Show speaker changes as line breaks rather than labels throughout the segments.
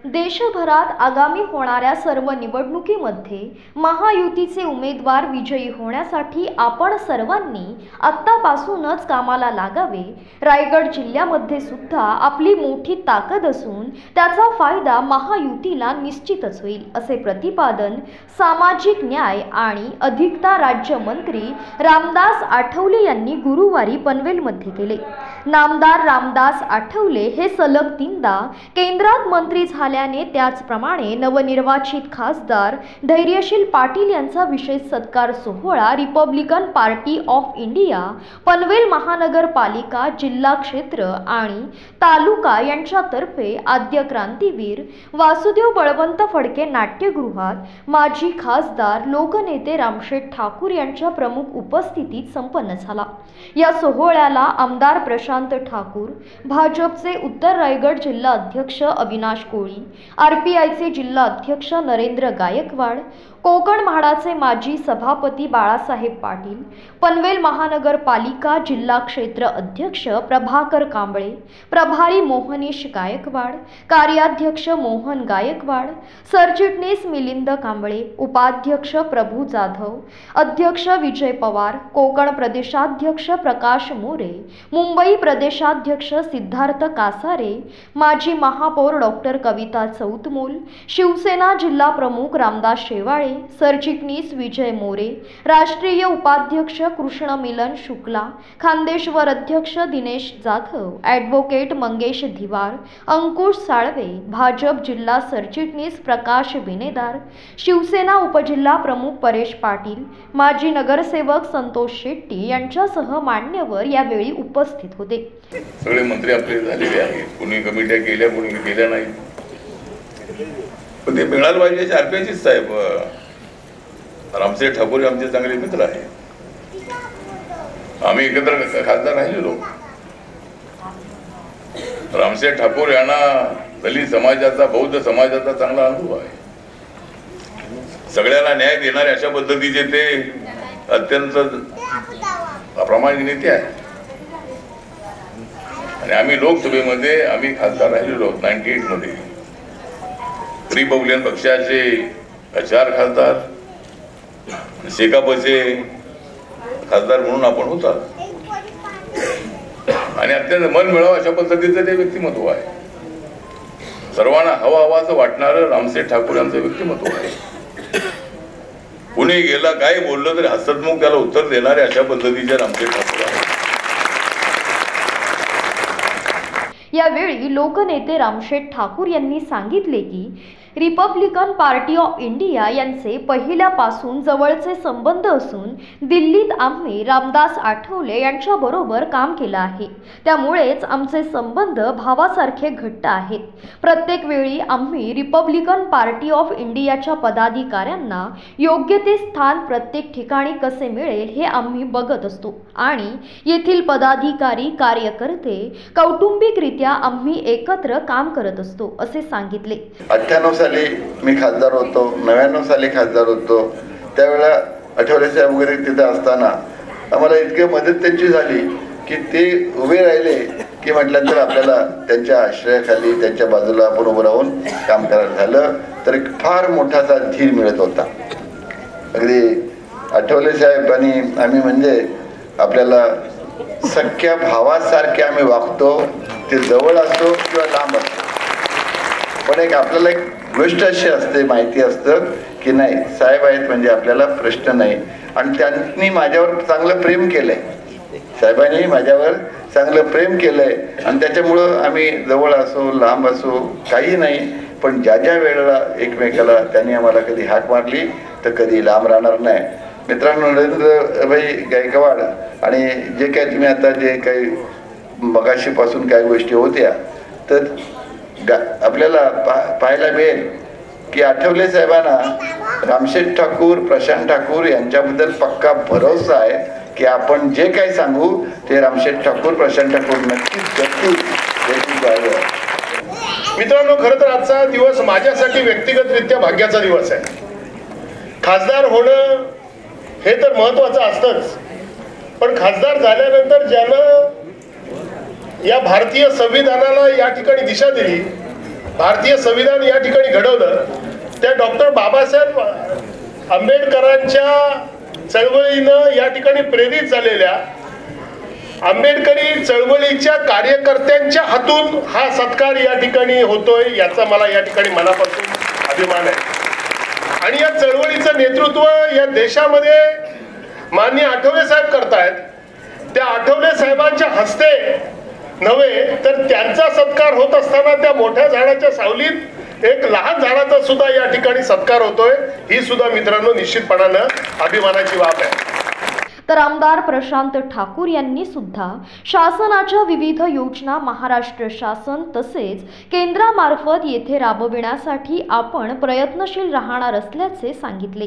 देशभरात आगामी होणाऱ्या सर्व निवडणुकीमध्ये महायुतीचे उमेदवार विजयी होण्यासाठी आपण सर्वांनी आत्तापासूनच कामाला लागावे। रायगड जिल्ह्यामध्ये सुद्धा आपली मोठी ताकद असून त्याचा फायदा महायुतीला निश्चितच होईल, असे प्रतिपादन सामाजिक न्याय आणि अधिकता राज्यमंत्री रामदास आठवले यांनी गुरुवारी पनवेलमध्ये केले। नामदार रामदास आठवले हे सलग 3दा केंद्रात मंत्री झाल्याने त्याचप्रमाणे नवनिर्वाचित खासदार धैर्यशील पाटील यांचा विशेष सत्कार सोहळा Republican Party of India Panvel महानगरपालिका जिल्हा क्षेत्र आणि तालुका यांच्यातर्फे आद्य क्रांतीवीर वासुदेव बळवंत फडके नाट्यगृहात माजी खासदार लोकनेते रामशेठ ठाकूर यांच्या प्रमुख उपस्थितीत संपन्न झाला। या सोहळ्याला आमदार प्रशांत ठाकूर, भाजपचे उत्तर रायगड जिल्हा अध्यक्ष अविनाश कोळी, आरपीआयचे जिल्हा अध्यक्ष नरेंद्र गायकवाड, कोकण म्हाडाचे माजी सभापती बाळासाहेब पाटील, पनवेल महानगरपालिका जिल्हा क्षेत्र अध्यक्ष प्रभाकर कांबळे, प्रभारी मोहनीश गायकवाड, कार्याध्यक्ष मोहन गायकवाड, सरचिटणीस मिलिंद कांबळे, उपाध्यक्ष प्रभू जाधव, अध्यक्ष विजय पवार, कोकण प्रदेशाध्यक्ष प्रकाश मोरे, मुंबई प्रदेशाध्यक्ष सिद्धार्थ कासारे, माजी महापौर डॉक्टर कविता चौतमोल, शिवसेना जिल्हा प्रमुख रामदास शेवाळे, सरचिटणीस विजय मोरे, राष्ट्रीय उपाध्यक्ष कृष्ण मिलन शुक्ला, खांदेश्वर अध्यक्ष दिनेश जाधव, ॲडव्होकेट मंगेश धिवार, अंकुश साळवे, भाजप जिल्हा सरचिटणीस प्रकाश बिनेदार, शिवसेना उपजिल्हा प्रमुख परेश पाटील, माजी नगरसेवक संतोष शेट्टी यांच्यासह मान्यवर यावेळी उपस्थित होते।
सगळे मंत्री आपले झालेले आहेत, कोणी कमिट्या केल्या कोणी केल्या नाही, पण ते मिळालं पाहिजे। आरपीआयचीच साहेब रामशेठ ठाकूर आमचे चांगले मित्र आहेत, आम्ही एकत्र खासदार राहिलेलो। रामशेठ ठाकूर यांना दलित समाजाचा बौद्ध समाजाचा चांगला अनुभव आहे, सगळ्यांना न्याय देणारे अशा पद्धतीचे ते अत्यंत प्रामाणिक नेते आहेत। आणि आम्ही लोकसभेमध्ये आम्ही खासदार राहिलेलो 98 मध्ये रिपब्लिकन पक्षाचे 4 खासदार, शेकापचे खासदार म्हणून आपण होता आणि अत्यंत मन मिळावं अशा पद्धतीचं ते व्यक्तिमत्व आहे। सर्वांना हवा असं वाटणारं रामशेठ ठाकूर यांचं व्यक्तिमत्व आहे। कुणी गेला काय बोललं तरी हसतमुख त्याला उत्तर देणारे अशा पद्धतीचे रामशेठ ठाकूर आहेत।
यावेळी लोकनेते रामशेठ ठाकूर यांनी सांगितले की रिपब्लिकन पार्टी ऑफ इंडिया यांचे पहिल्यापासून जवळचे संबंध असून दिल्लीत आम्ही रामदास आठवले यांच्याबरोबर काम केलं आहे, त्यामुळेच आमचे संबंध भावासारखे घट्ट आहेत। प्रत्येक वेळी आम्ही रिपब्लिकन पार्टी ऑफ इंडियाच्या पदाधिकाऱ्यांना योग्य ते स्थान प्रत्येक ठिकाणी कसे मिळेल हे आम्ही बघत असतो आणि येथील पदाधिकारी कार्यकर्ते कौटुंबिकरित्या आम्ही एकत्र काम करत असतो, असे सांगितले।
98 साली मी खासदार होतो, 99 साली खासदार होतो, त्यावेळेला आठवले साहेब वगैरे तिथे असताना आम्हाला इतकी मदत त्यांची झाली की ते उभे राहिले की म्हटलं तर आपल्याला त्यांच्या आश्रयाखाली त्यांच्या बाजूला आपण उभं राहून काम करायला झालं तर एक फार मोठासा धीर मिळत होता। अगदी आठवले साहेब आणि आम्ही म्हणजे आपल्याला सख्या भावासारखे आम्ही वागतो, ते जवळ असतो किंवा लांब असतो, पण एक आपल्याला एक गोष्ट अशी असते, माहिती असतं की नाही साहेब आहेत म्हणजे आपल्याला प्रश्न नाही। आणि त्यांनी माझ्यावर चांगलं प्रेम केलंय, साहेबांनी माझ्यावर चांगलं प्रेम केलंय आणि त्याच्यामुळं आम्ही जवळ असो लांब असो काही नाही, पण ज्या ज्या वेळेला एकमेकाला त्यांनी आम्हाला कधी हाक मारली तर कधी लांब राहणार नाही। मित्रांनो, नरेंद्रभाई गायकवाड आणि जे काही तुम्ही आता जे काही मगाशीपासून काही गोष्टी होत्या तर आपल्याला पाहायला मिळेल की आठवले साहेबांना रामशेठ ठाकूर, प्रशांत ठाकूर यांच्याबद्दल पक्का भरोसा आहे की आपण जे काही सांगू ते रामशेठ ठाकूर, प्रशांत ठाकूर नक्कीच करतील।
मित्रांनो, खरं तर आजचा दिवस माझ्यासाठी व्यक्तिगतरित्या भाग्याचा दिवस आहे। खासदार होणं हे तर महत्त्वाचं असतंच, पण खासदार झाल्यानंतर ज्यानं या भारतीय संविधानाला या ठिकाणी दिशा दिली भारतीय संविधान या ठिकाणी घडवलं त्या डॉक्टर बाबासाहेब आंबेडकरांच्या चळवळीनं या ठिकाणी प्रेरित झालेल्या आंबेडकरी चळवळीच्या कार्यकर्त्यांच्या हातून हा सत्कार या ठिकाणी होतोय, याचा मला या ठिकाणी मनापासून अभिमान आहे। आणि या चळवळीचं नेतृत्व या देशामध्ये माननीय आठवले साहेब करतायत। त्या आठवले साहेबांच्या हस्ते नव्हे तर त्यांचा सत्कार होत असताना त्या मोठ्या झाडाच्या सावलीत एक लहान झाडाचा सुद्धा या ठिकाणी सत्कार होतोय, ही सुद्धा मित्रांनो निश्चितपणानं अभिमानाची बाब आहे।
तर आमदार प्रशांत ठाकूर यांनी सुद्धा शासनाच्या विविध योजना महाराष्ट्र शासन तसेच केंद्रामार्फत येथे राबविण्यासाठी आपण प्रयत्नशील राहणार असल्याचे सांगितले।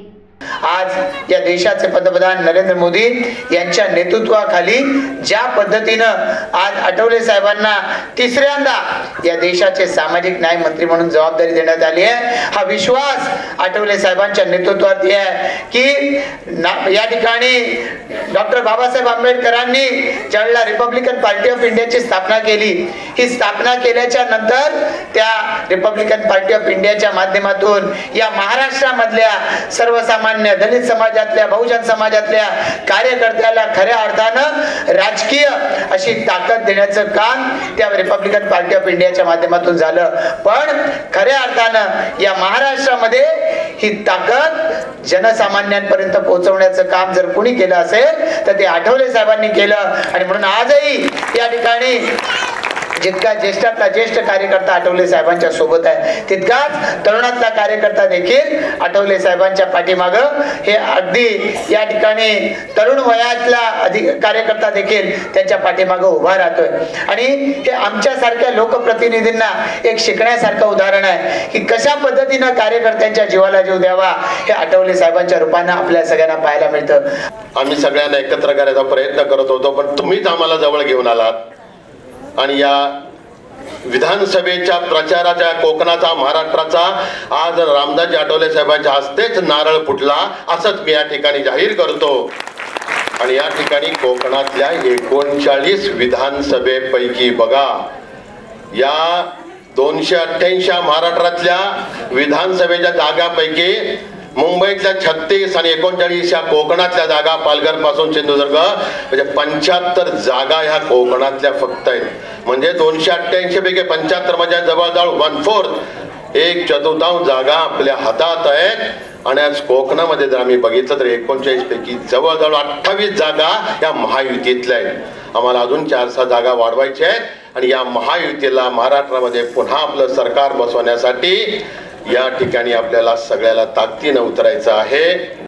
आज या देशाचे पंतप्रधान नरेंद्र मोदी यांच्या नेतृत्वाखाली ज्या पद्धतीनं आज आठवले साहेबांना तिसऱ्यांदा या देशाचे सामाजिक न्याय मंत्री म्हणून जबाबदारी देण्यात आली आहे, हा विश्वास आठवले साहेबांच्या नेतृत्वात आहे की या ठिकाणी डॉक्टर बाबासाहेब आंबेडकरांनी ज्यावेळेला रिपब्लिकन पार्टी ऑफ इंडियाची स्थापना केली, ही स्थापना केल्याच्या नंतर त्या रिपब्लिकन पार्टी ऑफ इंडियाच्या माध्यमातून या महाराष्ट्रामधल्या सर्वसामान्य दलित समाजातल्या बहुजन समाजातल्या कार्यकर्त्याला खऱ्या अर्थानं राजकीय अशी ताकद देण्याचं काम त्या रिपब्लिकन पार्टी ऑफ इंडियाच्या माध्यमातून झालं। पण खऱ्या अर्थानं या महाराष्ट्रामध्ये ही ताकद जनसामान्यांपर्यंत पोहोचवण्याचं काम जर कोणी केलं असेल तर ते आठवले साहेबांनी केलं। आणि म्हणून आजही या ठिकाणी जितका ज्येष्ठातला ज्येष्ठ कार्यकर्ता आठवले साहेबांच्या सोबत आहे, तितकाच तरुणातला कार्यकर्ता देखील आठवले साहेबांच्या पाठीमागं हे अगदी या ठिकाणी तरुण वयातला कार्यकर्ता देखील त्यांच्या पाठीमागं उभा राहतोय। आणि हे आमच्यासारख्या लोकप्रतिनिधींना एक शिकण्यासारखं उदाहरण आहे की कशा पद्धतीनं कार्यकर्त्यांच्या जीवाला जीव द्यावा हे आठवले साहेबांच्या रूपानं आपल्या सगळ्यांना पाहायला मिळतं।
आम्ही सगळ्यांना एकत्र करायचा प्रयत्न करत होतो, पण तुम्हीच आम्हाला जवळ घेऊन आलात आणि या विधानसभेच्या प्रचाराच्या कोकणाचा महाराष्ट्राचा आज रामदासजी आठवले साहेबांच्या हस्तेच नारळ फुटला असंच मी या ठिकाणी जाहीर करतो। आणि या ठिकाणी कोकणातल्या 39 विधानसभेपैकी बघा या 288 महाराष्ट्रातल्या विधानसभेच्या जागापैकी मुंबईतल्या 36 आणि 39 या कोकणातल्या जागा, पालघर पासून सिंधुदुर्ग म्हणजे 75 जागा ह्या कोकणातल्या फक्त आहेत। म्हणजे 288 पैकी 75 म्हणजे जवळजवळ 1/4 1/4 जागा आपल्या हातात आहेत। आणि आज कोकणामध्ये जर आम्ही बघितलं तर 39 पैकी जवळजवळ 28 जागा या महायुतीतल्या आहेत। आम्हाला अजून 4-6 जागा वाढवायच्या आहेत आणि या महायुतीला महाराष्ट्रामध्ये पुन्हा आपलं सरकार बसवण्यासाठी या ठिकाणी आपल्याला सगळ्याला ताकदीने उतरायचं आहे।